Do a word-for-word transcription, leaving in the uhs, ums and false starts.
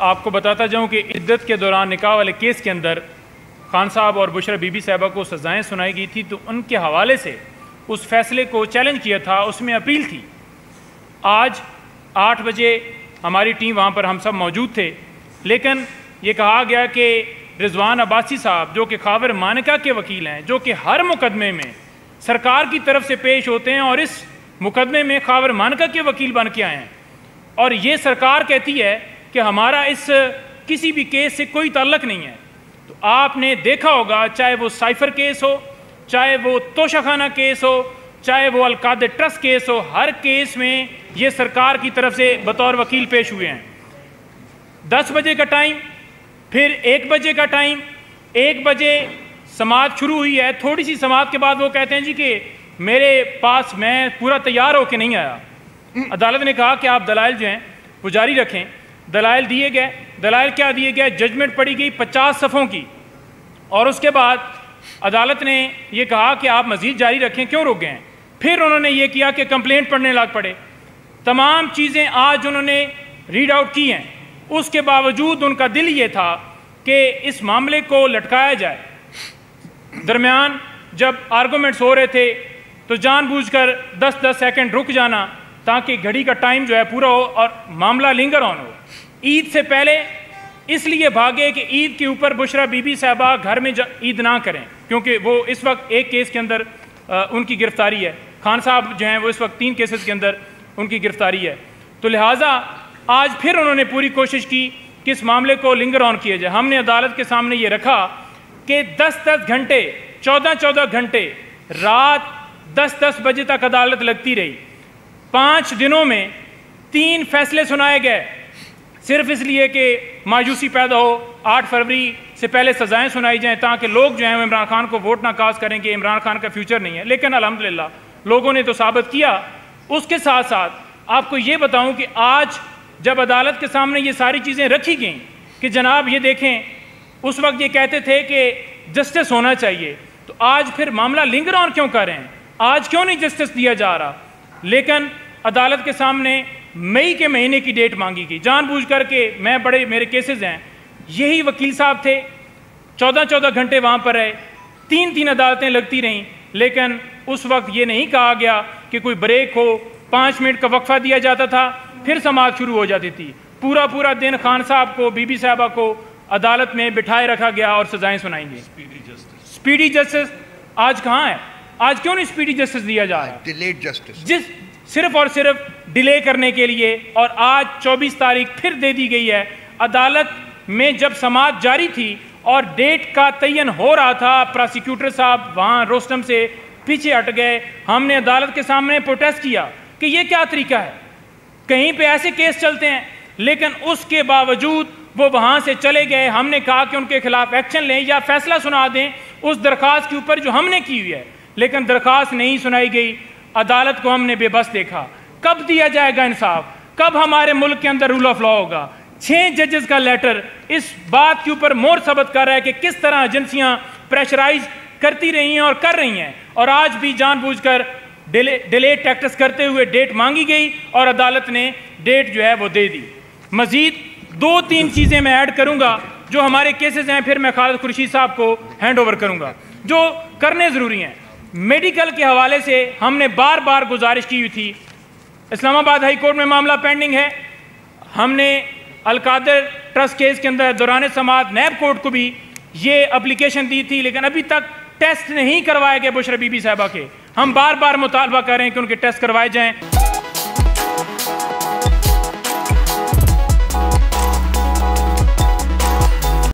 آپ کو بتاتا جاؤں کہ عدت کے دوران نکاح والے کیس کے اندر خان صاحب اور بشرا بی بی صاحبہ کو سزائیں سنائی گئی تھی، تو ان کے حوالے سے اس فیصلے کو چیلنج کیا تھا، اس میں اپیل تھی۔ آج آٹھ بجے ہماری ٹیم وہاں پر ہم سب موجود تھے، لیکن یہ کہا گیا کہ رضوان عباسی صاحب جو کہ خاور مانکا کے وکیل ہیں، جو کہ ہر مقدمے میں سرکار کی طرف سے پیش ہوتے ہیں اور اس مقدمے میں خاور مانکا کے وکیل بن کے آئے ہیں، اور یہ سرکار کہتی ہے کہ ہمارا اس کسی بھی کیس سے کوئی تعلق نہیں ہے۔ تو آپ نے دیکھا ہوگا، چاہے وہ سائفر کیس ہو، چاہے وہ توشہ خانہ کیس ہو، چاہے وہ القادر ٹرسٹ کیس ہو، ہر کیس میں یہ سرکار کی طرف سے بطور وکیل پیش ہوئے ہیں۔ دس بجے کا ٹائم، پھر ایک بجے کا ٹائم، ایک بجے سماعت شروع ہوئی ہے، تھوڑی سی سماعت کے بعد وہ کہتے ہیں جی کہ میرے پاس میں پورا تیار ہو کے نہیں آیا۔ عدالت نے کہا کہ آپ دلائل جو ہیں وہ جاری رکھیں۔ دلائل دیے گئے۔ دلائل کیا دیے گئے؟ ججمنٹ پڑھی گئی پچاس صفحوں کی، اور اس کے بعد عدالت نے یہ کہا کہ آپ مزید جاری رکھیں، کیوں رک گئے ہیں؟ پھر انہوں نے یہ کیا کہ کمپلینٹ پڑھنے لگ پڑے۔ تمام چیزیں آج انہوں نے ریڈ آؤٹ کی ہیں، اس کے باوجود ان کا دل یہ تھا کہ اس معاملے کو لٹکایا جائے۔ درمیان جب آرگومنٹس ہو رہے تھے تو جان بوجھ کر دس دس سیکنڈ رک جانا تاکہ گھڑی کا ٹائم جو ہے پورا ہو اور معاملہ لنگر آن ہو۔ عید سے پہلے اس لیے بھاگے کہ عید کے اوپر بشرا بی بی صاحبہ گھر میں عید نہ کریں، کیونکہ وہ اس وقت ایک کیس کے اندر ان کی گرفتاری ہے، خان صاحب جو ہیں وہ اس وقت تین کیسز کے اندر ان کی گرفتاری ہے۔ تو لہٰذا آج پھر انہوں نے پوری کوشش کی کہ اس معاملے کو لنگر آن کیا جائے۔ ہم نے عدالت کے سامنے یہ رکھا کہ دس دس گھنٹے، چودہ چودہ گھنٹے، رات دس دس بجے تک عدالت لگتی رہی۔ پانچ دنوں میں تین فیصلے سنائے گئے، صرف اس لیے کہ مایوسی پیدا ہو، آٹھ فروری سے پہلے سزائیں سنائی جائیں تاکہ لوگ جو ہیں عمران خان کو ووٹ نہ کاسٹ کریں کہ عمران خان کا فیوچر نہیں ہے۔ لیکن الحمدللہ لوگوں نے تو ثابت کیا۔ اس کے ساتھ ساتھ آپ کو یہ بتاؤں کہ آج جب عدالت کے سامنے یہ ساری چیزیں رکھی گئیں کہ جناب یہ دیکھیں، اس وقت یہ کہتے تھے کہ جسٹس ہونا چاہیے، تو آج پھر معاملہ لنگر آن کیوں کر رہے ہیں؟ آج کیوں نہیں جسٹس دیا جا رہا؟ لیکن عدالت کے سامنے مئی کے مہینے کی ڈیٹ مانگی گئی، جان بوجھ کر کے میں بڑے میرے کیسز ہیں، یہی وکیل صاحب تھے، چودہ چودہ گھنٹے وہاں پر رہے، تین تین عدالتیں لگتی رہیں، لیکن اس وقت یہ نہیں کہا گیا کہ کوئی بریک ہو، پانچ منٹ کا وقفہ دیا جاتا تھا، پھر سماعت شروع ہو جاتی تھی۔ پورا پورا دن خان صاحب کو، بی بی صاحبہ کو عدالت میں بٹھائے رکھا گیا اور سزائیں سنائیں گی۔ سپیڈی جسٹس آج کہاں ہے؟ آج کیوں نہیں سپیڈی جسٹس دیا جا رہا؟ ڈیلیڈ جسٹس جس صرف اور صرف ڈیلے کرنے کے لیے، اور آج چوبیس تاریخ پھر دے دی گئی ہے۔ عدالت میں جب سماعت جاری تھی اور ڈیٹ کا تعین ہو رہا تھا، پراسیکیوٹر صاحب وہاں روسٹم سے پیچھے ہٹ گئے۔ ہم نے عدالت کے سامنے پروٹیسٹ کیا کہ یہ کیا طریقہ ہے؟ کہیں پہ ایسے کیس چلتے ہیں، لیکن اس کے باوجود وہ وہاں سے چلے گئے۔ ہم نے کہا کہ ان کے خلاف ایکشن لیں یا فیصلہ سنا دیں اس درخواست کے اوپر جو ہم نے کی ہوئی ہے، لیکن درخواست نہیں سنائی گئی۔ عدالت کو ہم نے بے بس دیکھا۔ کب دیا جائے گا انصاف؟ کب ہمارے ملک کے اندر رول آف لا ہوگا؟ چھ ججز کا لیٹر اس بات کے اوپر مور ثبت کر رہا ہے کہ کس طرح ایجنسیاں پریشرائز کرتی رہی ہیں اور کر رہی ہیں، اور آج بھی جان بوجھ کر ڈیلے ٹیکٹس کرتے ہوئے ڈیٹ مانگی گئی اور عدالت نے ڈیٹ جو ہے وہ دے دی۔ مزید دو تین چیزیں میں ایڈ کروں گا جو ہمارے کیسز ہیں، پھر میں خالد خورشید صاحب کو ہینڈ اوور کروں گا، جو کرنے ضروری ہیں۔ میڈیکل کے حوالے سے ہم نے بار بار گزارش کی ہوئی تھی، اسلام آباد ہائی کورٹ میں معاملہ پینڈنگ ہے۔ ہم نے القادر ٹرسٹ کیس کے اندر دوران سماعت نیب کورٹ کو بھی یہ اپلیکیشن دی تھی، لیکن ابھی تک ٹیسٹ نہیں کروائے گئے بشرا بی بی صاحبہ کے۔ ہم بار بار مطالبہ کر رہے ہیں کہ ان کے ٹیسٹ کروائے جائیں۔